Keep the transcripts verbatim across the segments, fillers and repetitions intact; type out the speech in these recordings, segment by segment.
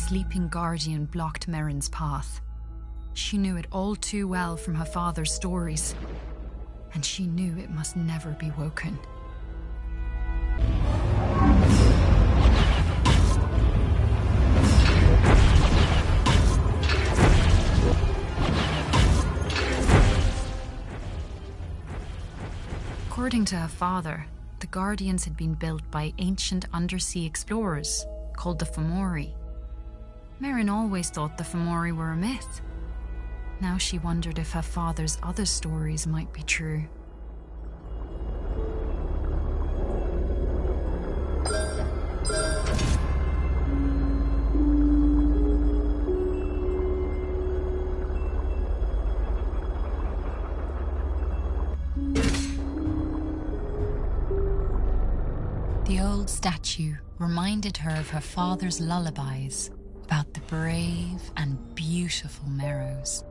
sleeping guardian blocked Merrin's path. She knew it all too well from her father's stories, and she knew it must never be woken. According to her father, the Guardians had been built by ancient undersea explorers called the Fomori. Merrin always thought the Fomori were a myth. Now she wondered if her father's other stories might be true. The old statue reminded her of her father's lullabies about the brave and beautiful Merrows.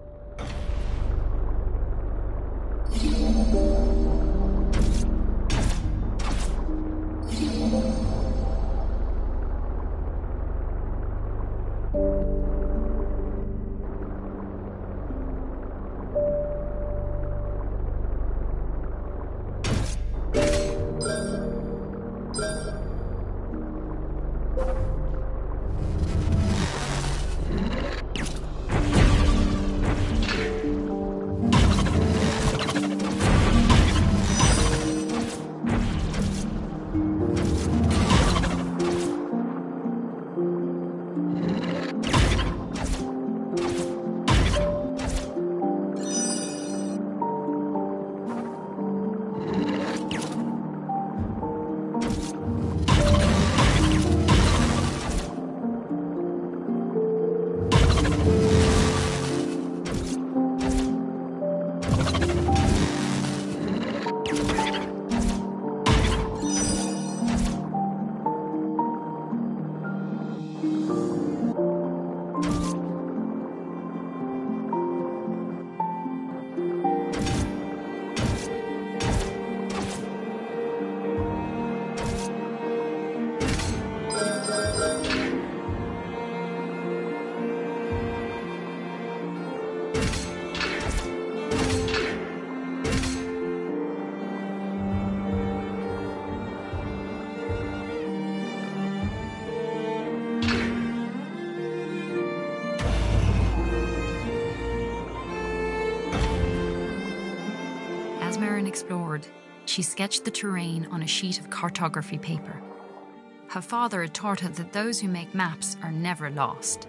Explored, she sketched the terrain on a sheet of cartography paper. Her father had taught her that those who make maps are never lost.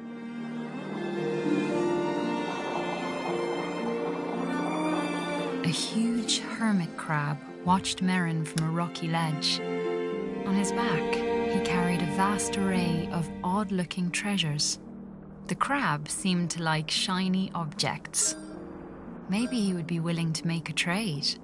A huge hermit crab watched Merrin from a rocky ledge. On his back, he carried a vast array of odd-looking treasures. The crab seemed to like shiny objects. Maybe he would be willing to make a trade.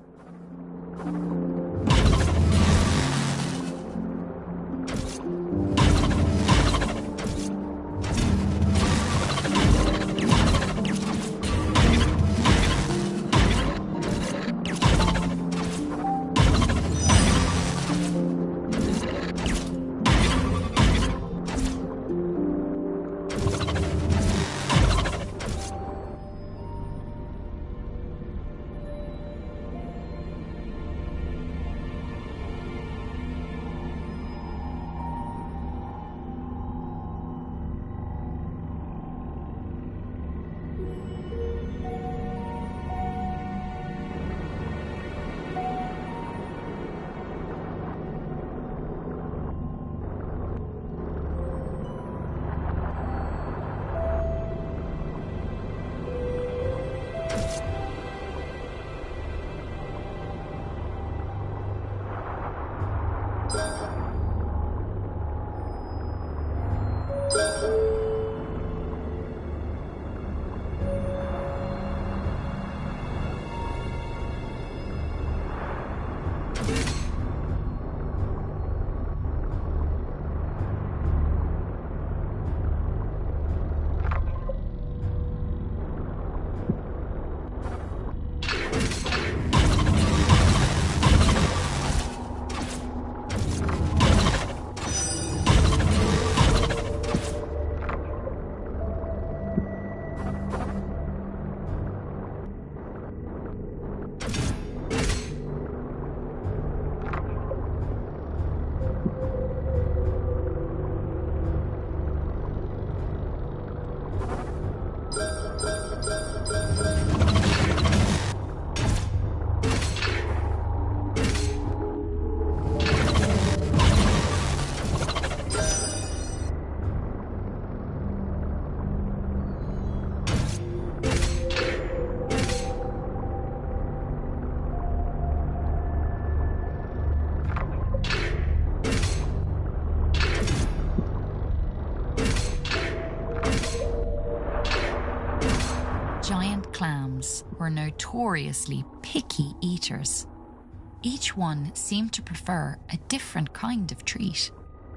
clams were notoriously picky eaters. Each one seemed to prefer a different kind of treat.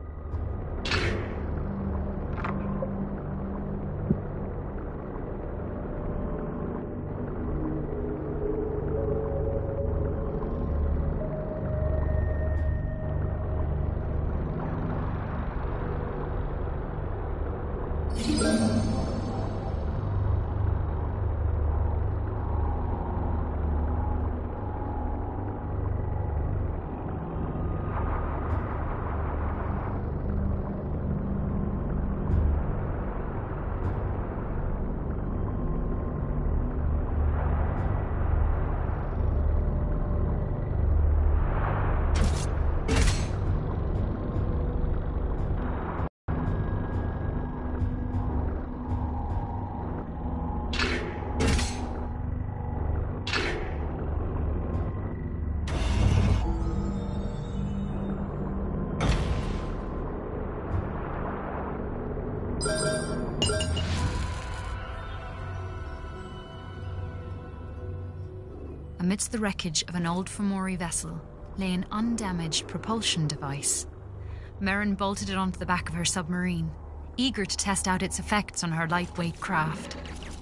Amidst the wreckage of an old Fomori vessel lay an undamaged propulsion device. Merrin bolted it onto the back of her submarine, eager to test out its effects on her lightweight craft.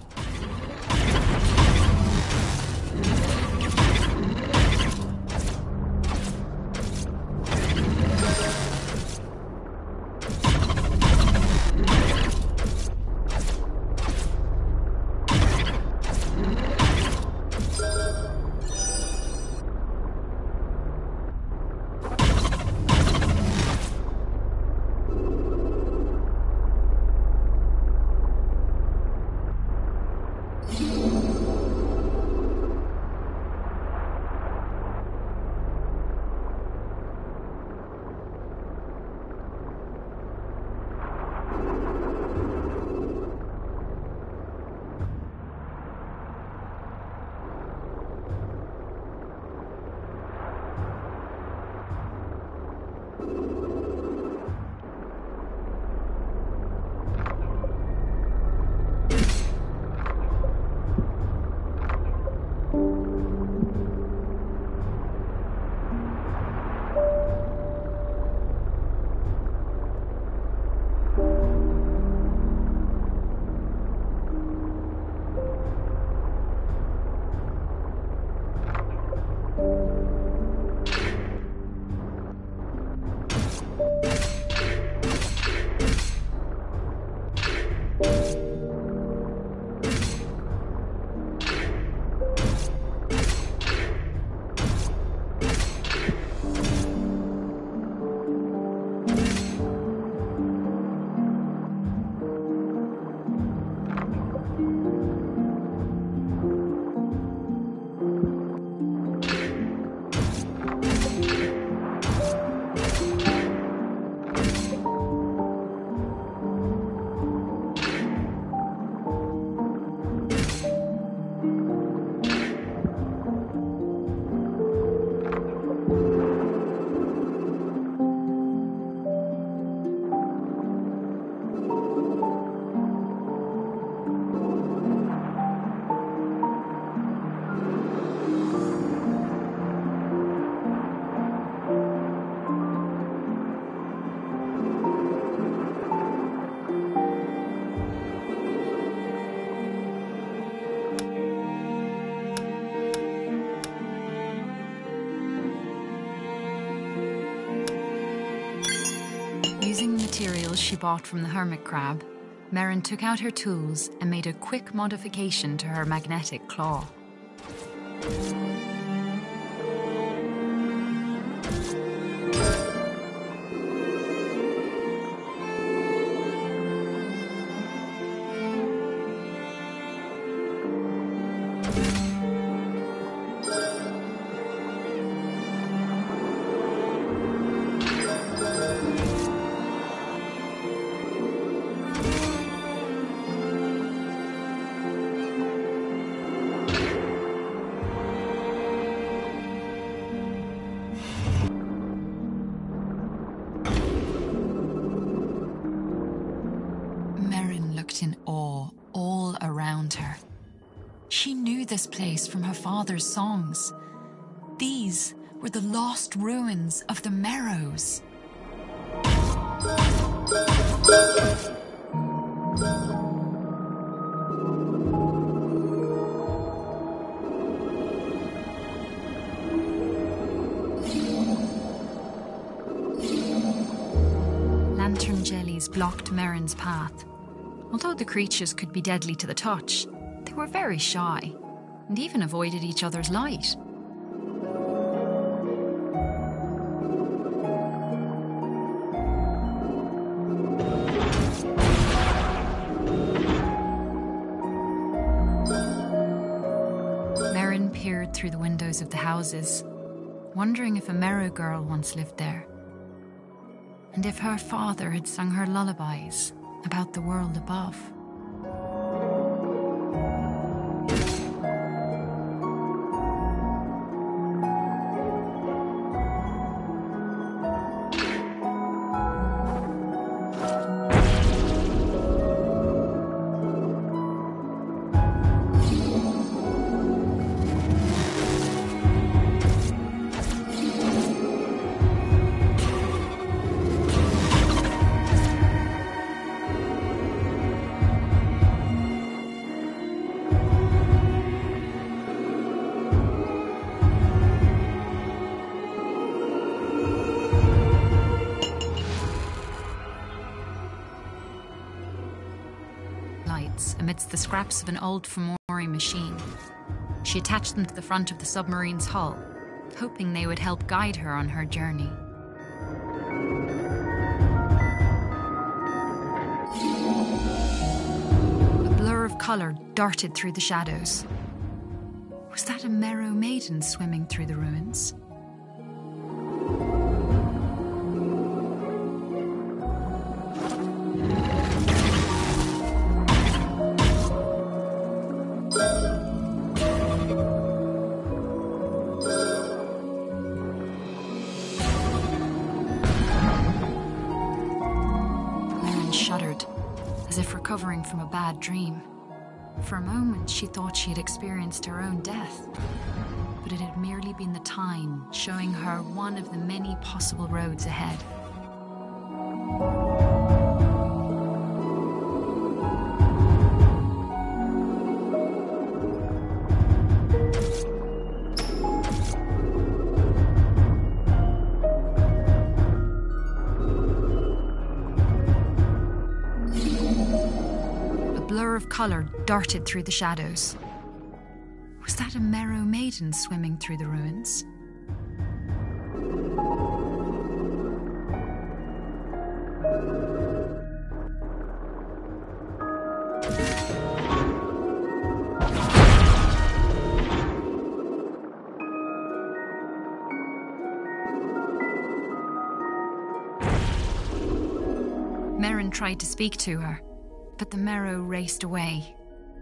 Using the materials she bought from the hermit crab, Merrin took out her tools and made a quick modification to her magnetic claw. In awe all around her. She knew this place from her father's songs. These were the lost ruins of the Merrows. Lantern jellies blocked Merrin's path. Although the creatures could be deadly to the touch, they were very shy and even avoided each other's light. Merrin peered through the windows of the houses, wondering if a Merrow girl once lived there, and if her father had sung her lullabies about the world above. Amidst the scraps of an old Fomori machine. She attached them to the front of the submarine's hull, hoping they would help guide her on her journey. A blur of colour darted through the shadows. Was that a Merrow maiden swimming through the ruins? Shuddered, as if recovering from a bad dream. For a moment, she thought she had experienced her own death, but it had merely been the Tyne showing her one of the many possible roads ahead. Of colour darted through the shadows. Was that a Merrow maiden swimming through the ruins? Merrin tried to speak to her, but the Merrow raced away.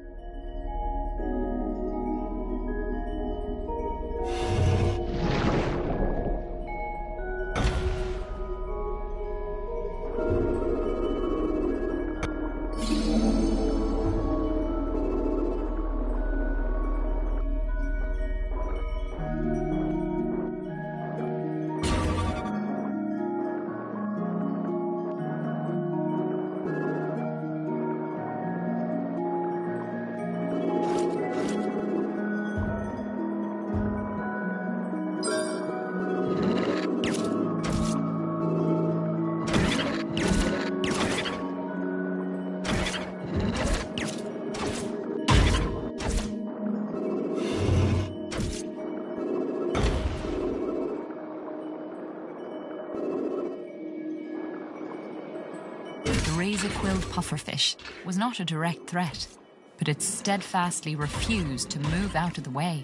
The razor-quilled pufferfish was not a direct threat, but it steadfastly refused to move out of the way.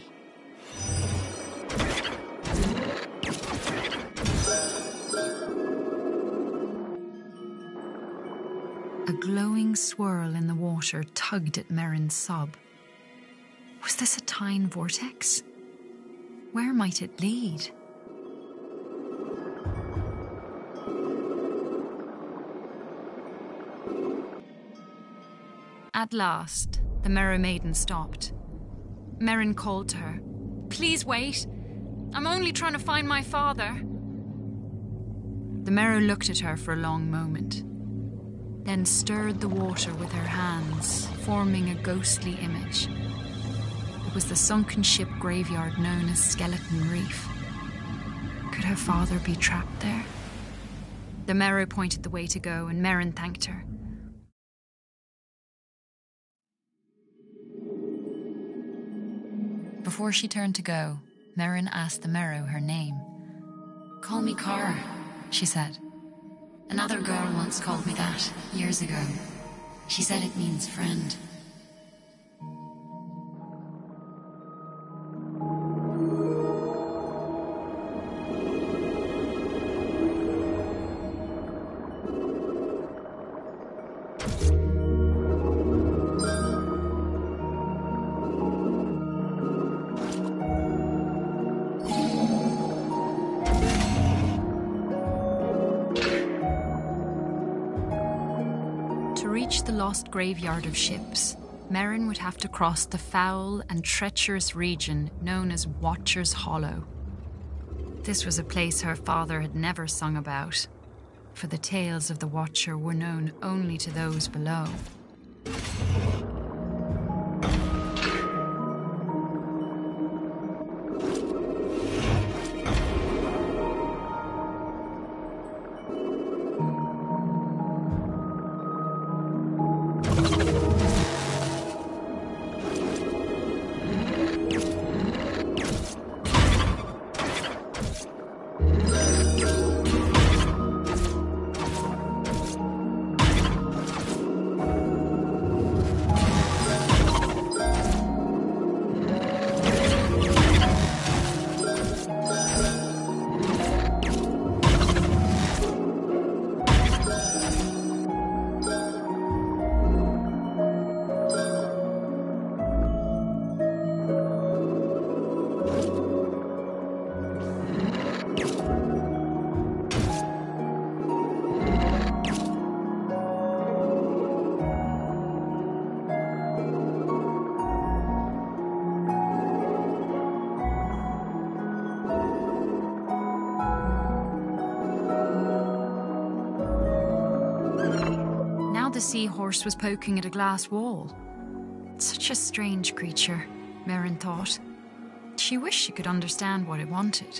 A glowing swirl in the water tugged at Merrin's sub. Was this a Tyne vortex? Where might it lead? At last, the Merrow maiden stopped, Merrin called to her. "Please wait. I'm only trying to find my father." The Merrow looked at her for a long moment, then stirred the water with her hands, forming a ghostly image. It was the sunken ship graveyard known as Skeleton Reef. Could her father be trapped there? The Merrow pointed the way to go, and Merrin thanked her. Before she turned to go, Merrin asked the Merrow her name. "Call me Cara," she said. "Another girl once called me that, years ago. She said it means friend." To reach the lost graveyard of ships, Merrin would have to cross the foul and treacherous region known as Watcher's Hollow. This was a place her father had never sung about, for the tales of the Watcher were known only to those below. The seahorse was poking at a glass wall. Such a strange creature, Merrin thought. She wished she could understand what it wanted.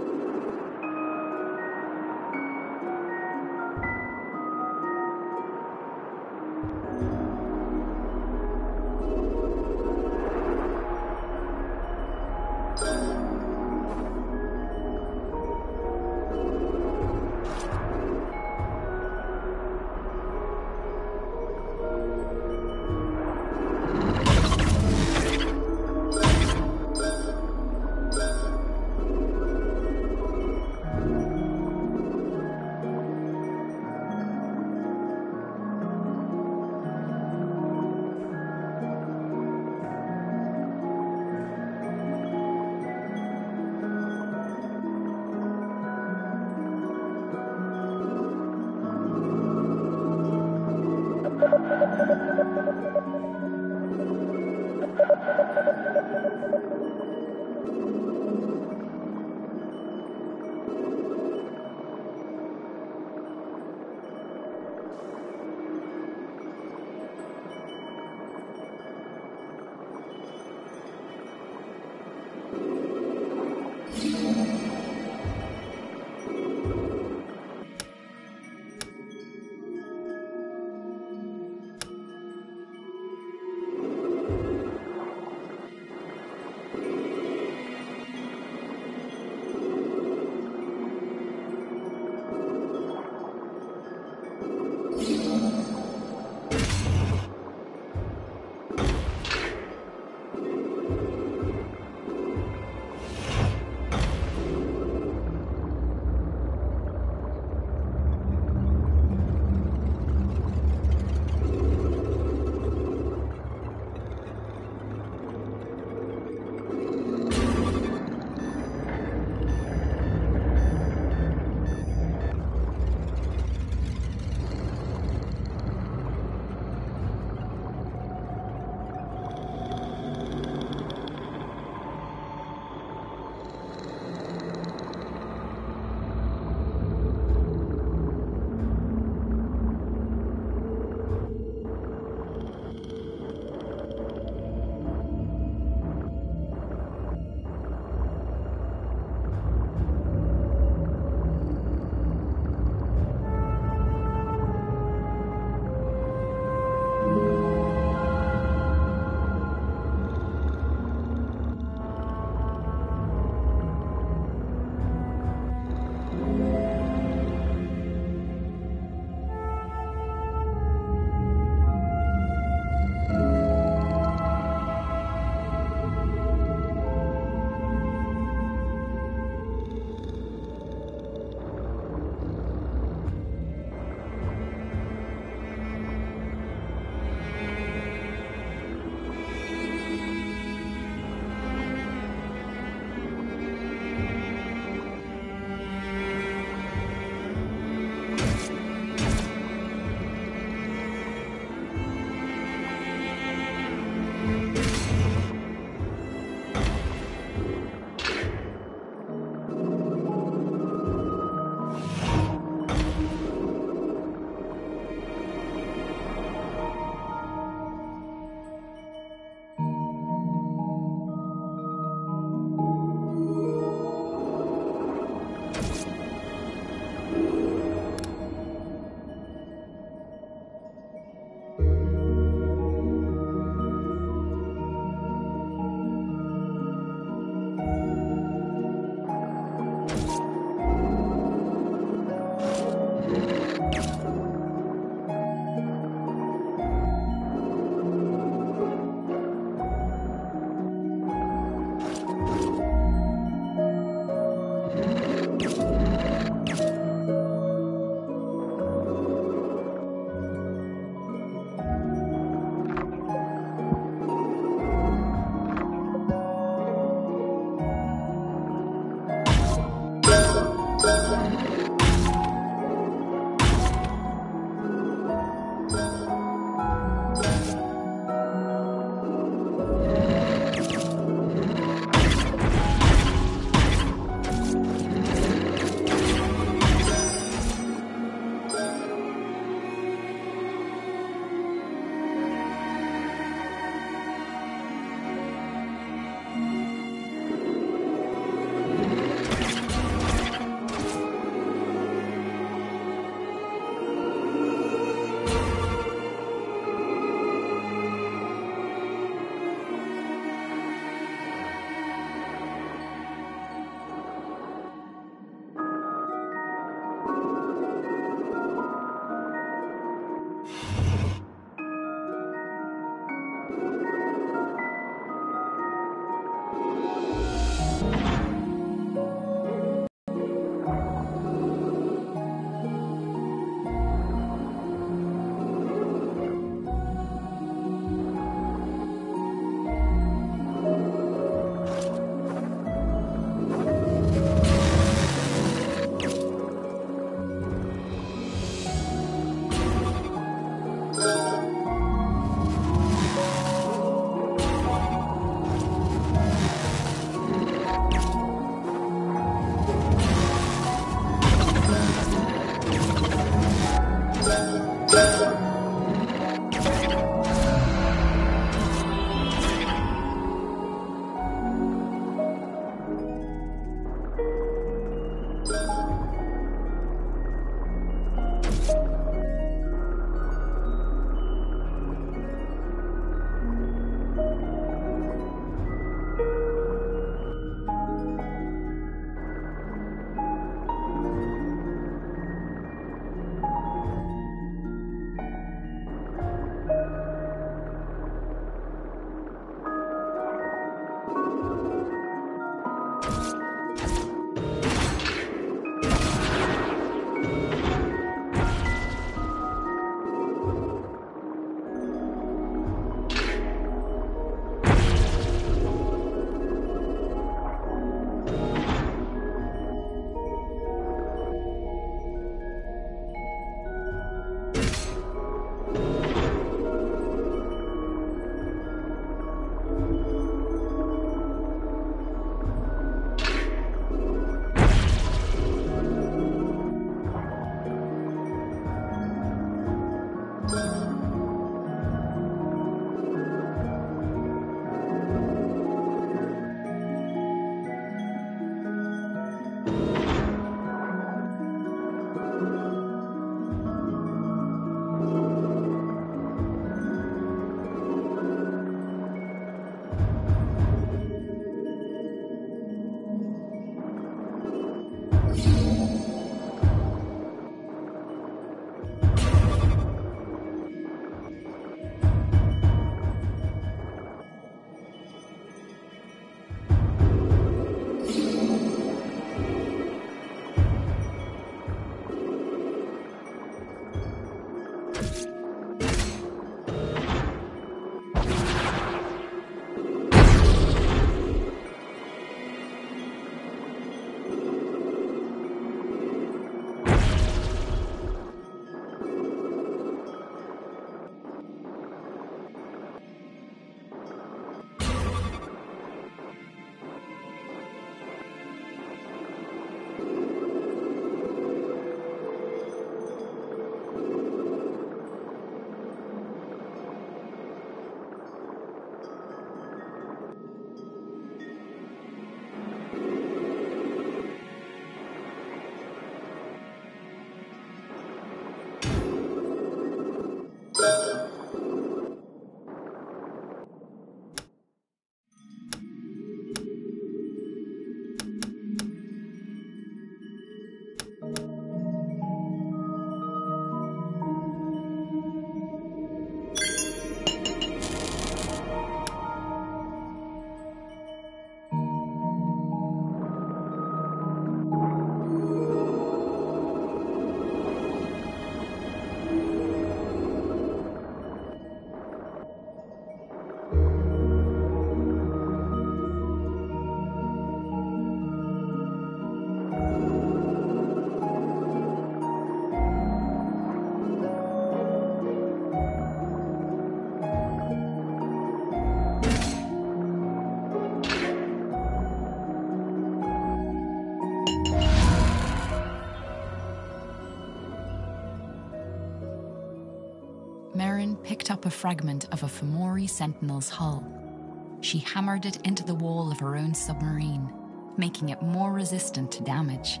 Merrin picked up a fragment of a Fomori Sentinel's hull. She hammered it into the wall of her own submarine, making it more resistant to damage.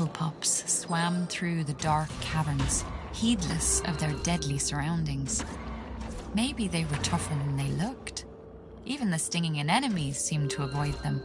tentacle pups swam through the dark caverns, heedless of their deadly surroundings. Maybe they were tougher than they looked. Even the stinging anemones seemed to avoid them.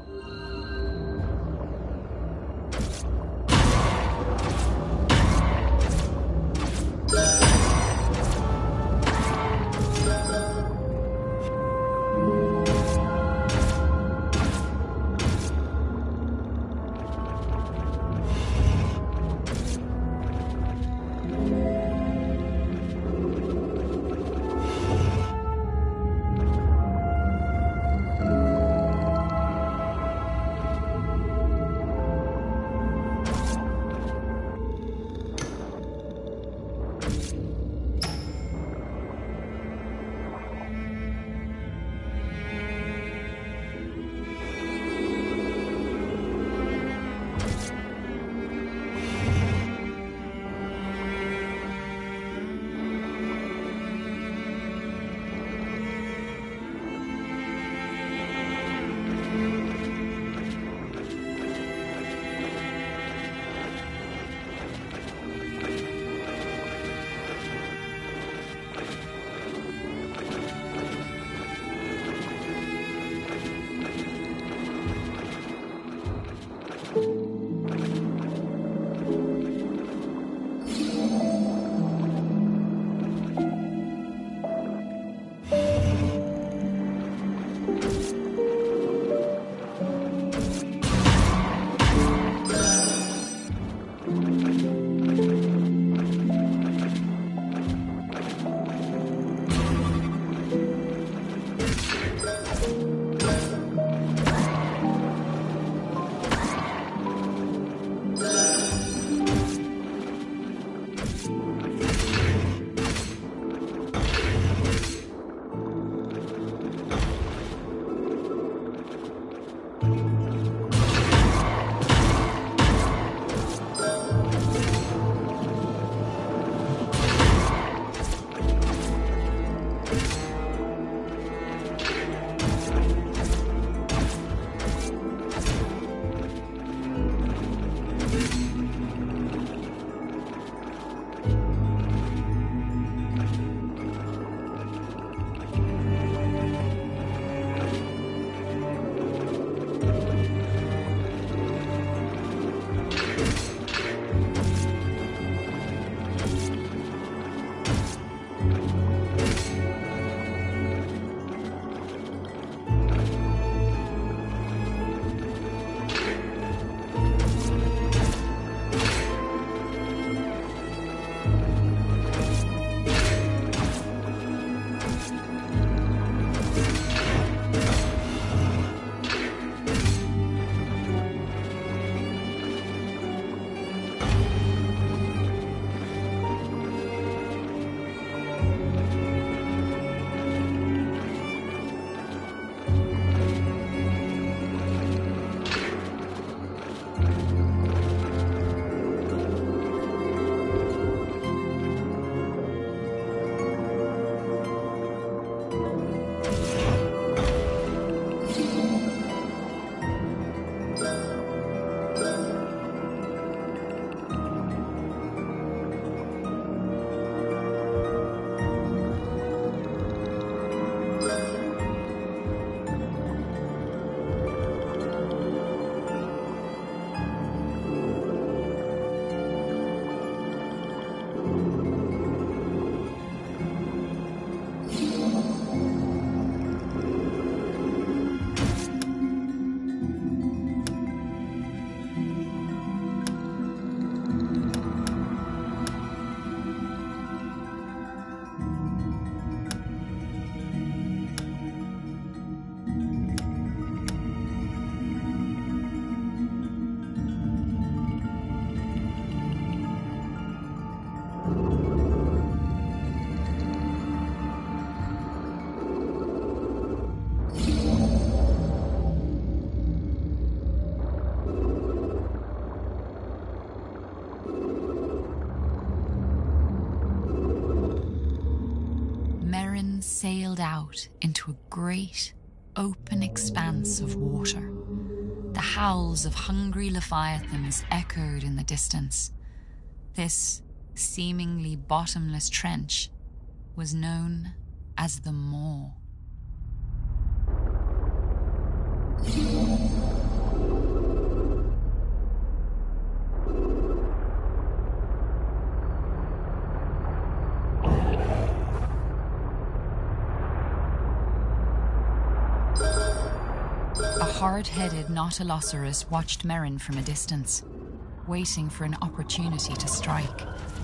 Out into a great, open expanse of water. The howls of hungry leviathans echoed in the distance. This seemingly bottomless trench was known as the Maw. A hard-headed Nautilosaurus watched Merrin from a distance, waiting for an opportunity to strike.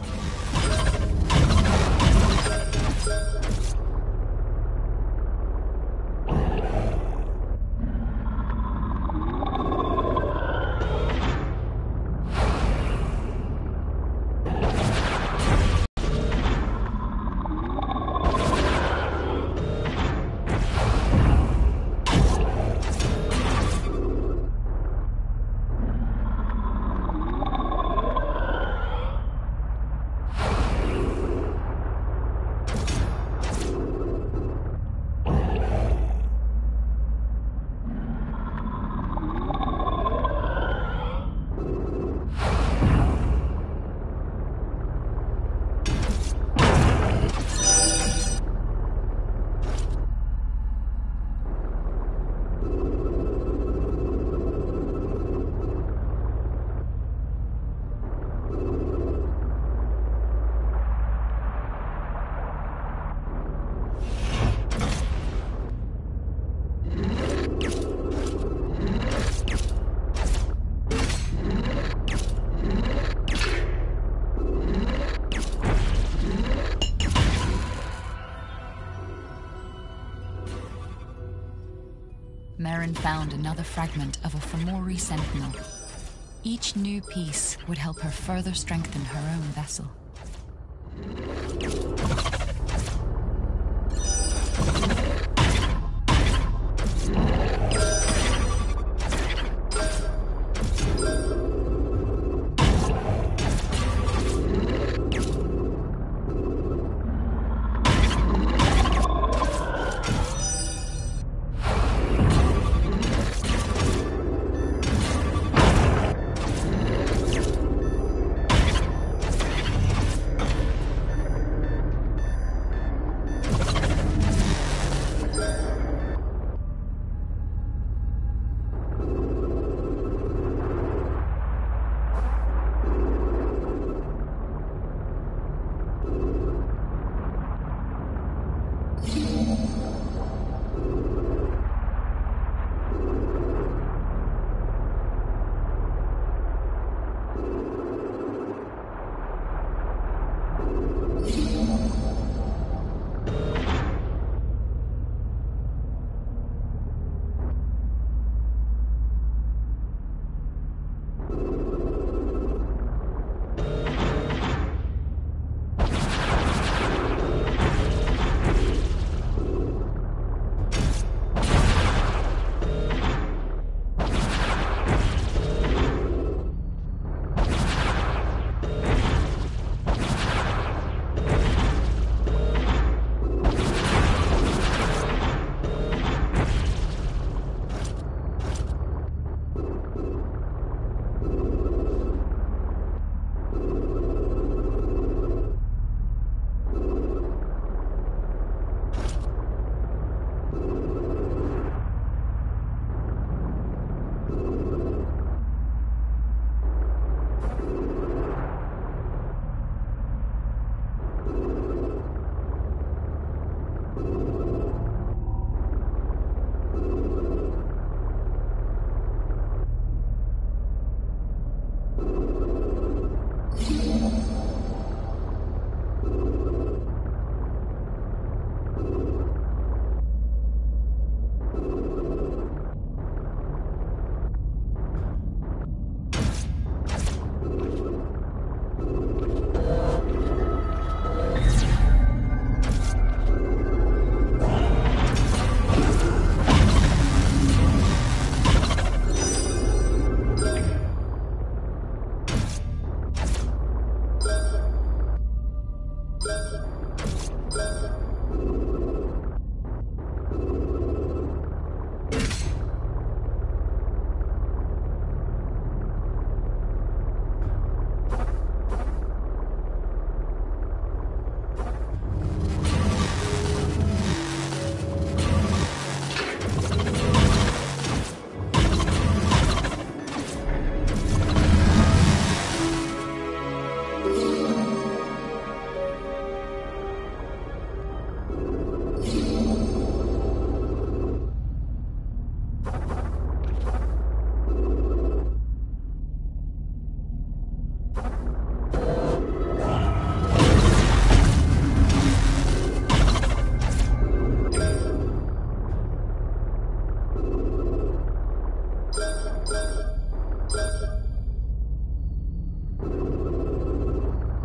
Merrin found another fragment of a Fomori sentinel. Each new piece would help her further strengthen her own vessel.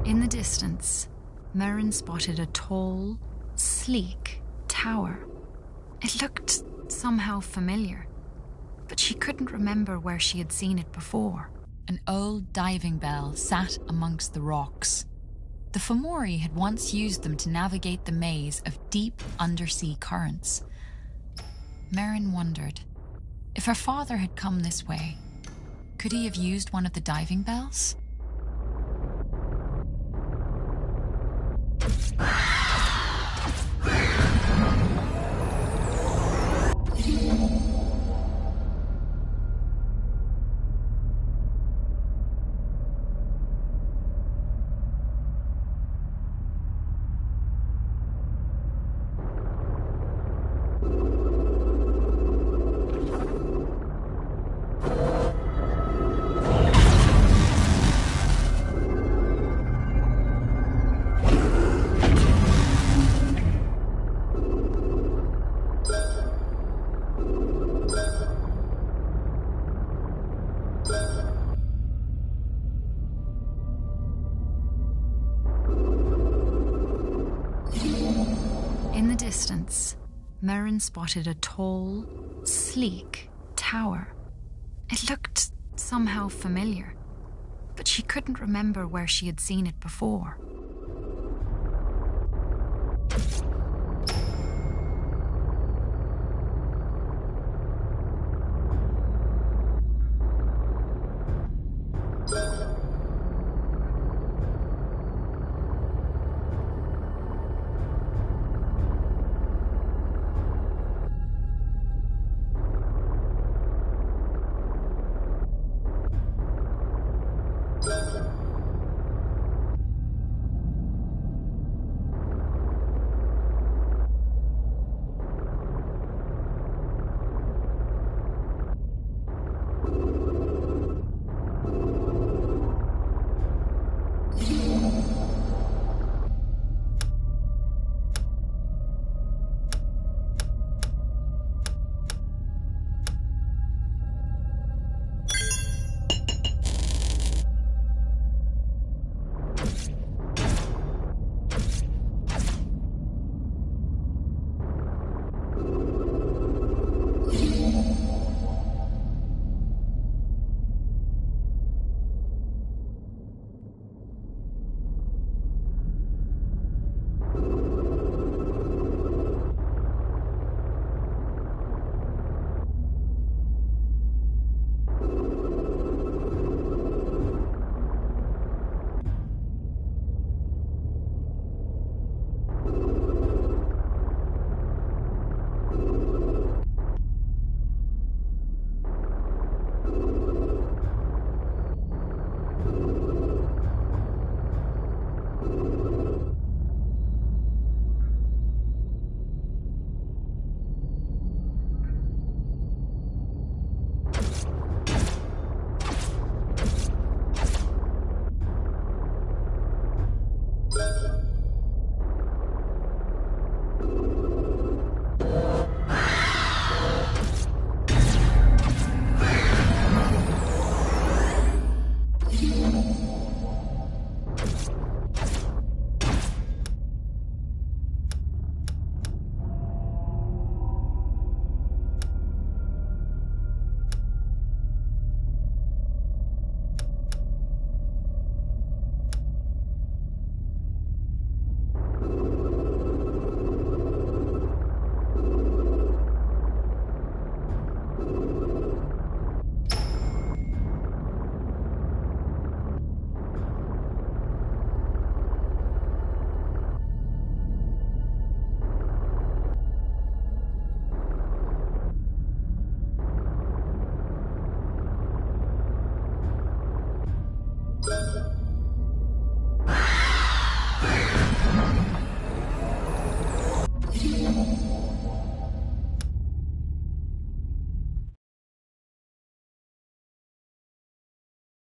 In the distance, Merrin spotted a tall, sleek tower. It looked somehow familiar, but she couldn't remember where she had seen it before. An old diving bell sat amongst the rocks. The Fomori had once used them to navigate the maze of deep undersea currents. Merrin wondered, if her father had come this way, could he have used one of the diving bells? In the distance, Merrin spotted a tall, sleek tower. It looked somehow familiar, but she couldn't remember where she had seen it before.